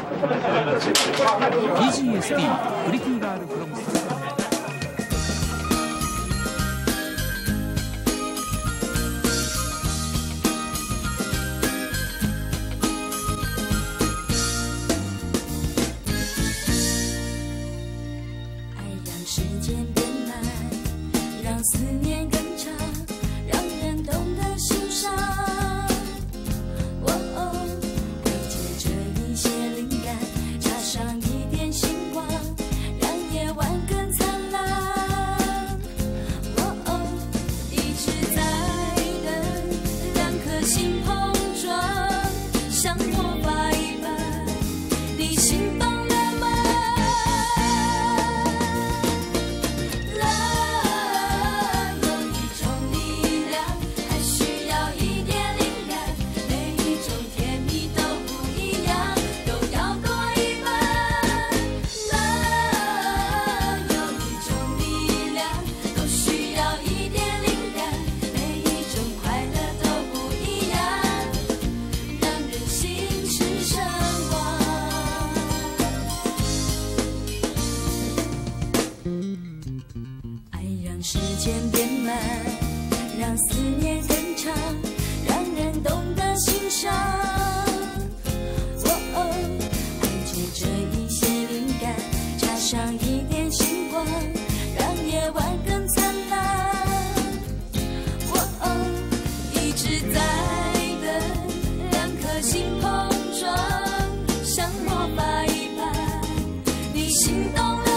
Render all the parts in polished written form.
PGST プリティガールフロムスター。 时间变慢，让思念更长，让人懂得欣赏。会借着一些灵感，加上一点星光，让夜晚更灿烂。一直在等，两颗心碰撞，像魔法一般，你心动。时间变慢，让思念更长，让人懂得欣赏。爱借着一些灵感，加上一点星光，让夜晚更灿烂。一直在等，两颗心碰撞，像魔法一般，你心动了。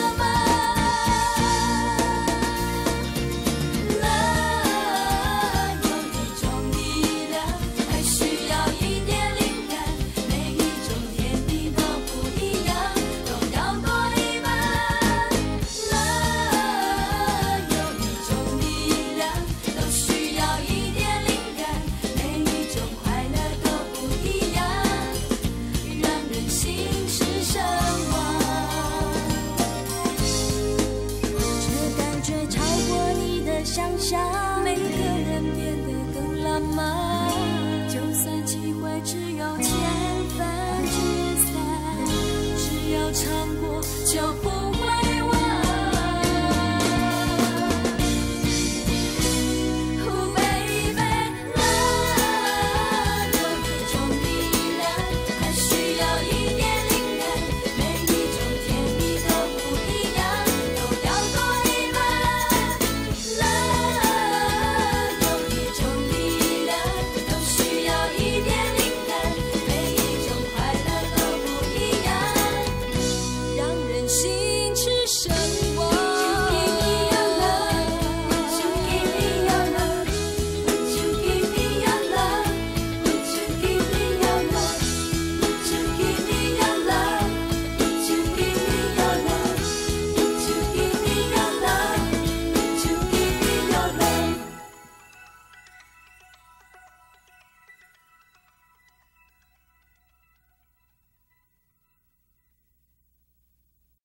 想象每个人变得更浪漫，就算机会只有千分之三，只要尝过就不